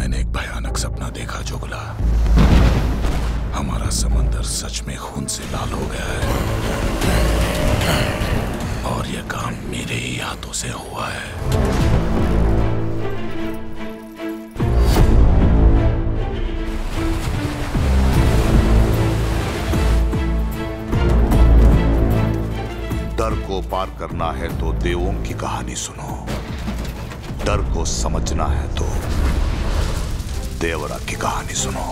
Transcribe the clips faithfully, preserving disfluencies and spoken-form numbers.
मैंने एक भयानक सपना देखा जुगला। हमारा समंदर सच में खून से लाल हो गया है और यह काम मेरे ही हाथों से हुआ है। डर को पार करना है तो देवों की कहानी सुनो, डर को समझना है तो देवरा की कहानी सुनो।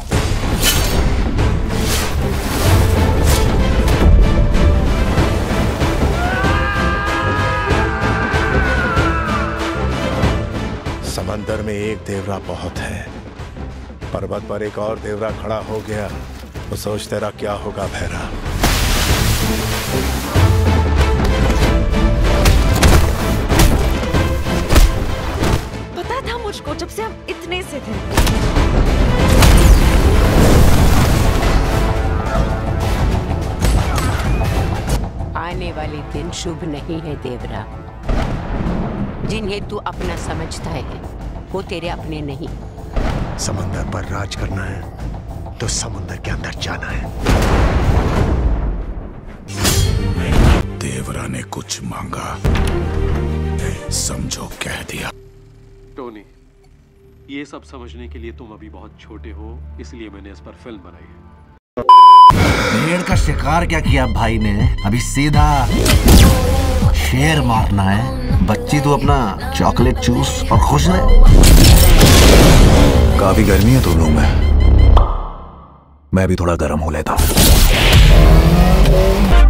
समंदर में एक देवरा बहुत है, पर्वत पर एक और देवरा खड़ा हो गया तो सोच तेरा क्या होगा भैरा। पता था मुझको जब से हम इतने से थे। आने वाले दिन शुभ नहीं है देवरा। जिन्हें तू अपना समझता है वो तेरे अपने नहीं। समंदर पर राज करना है तो समुंदर के अंदर जाना है। देवरा ने कुछ मांगा, समझो कह दिया। टोनी, ये सब समझने के लिए तुम अभी बहुत छोटे हो, इसलिए मैंने इस पर फिल्म बनाई है। भेड़ का शिकार क्या किया भाई ने? अभी सीधा शेर मारना है। बच्ची तू अपना चॉकलेट चूस और खुश रहे। काफी गर्मी है दोनों में, मैं भी थोड़ा गर्म हो लेता हूँ।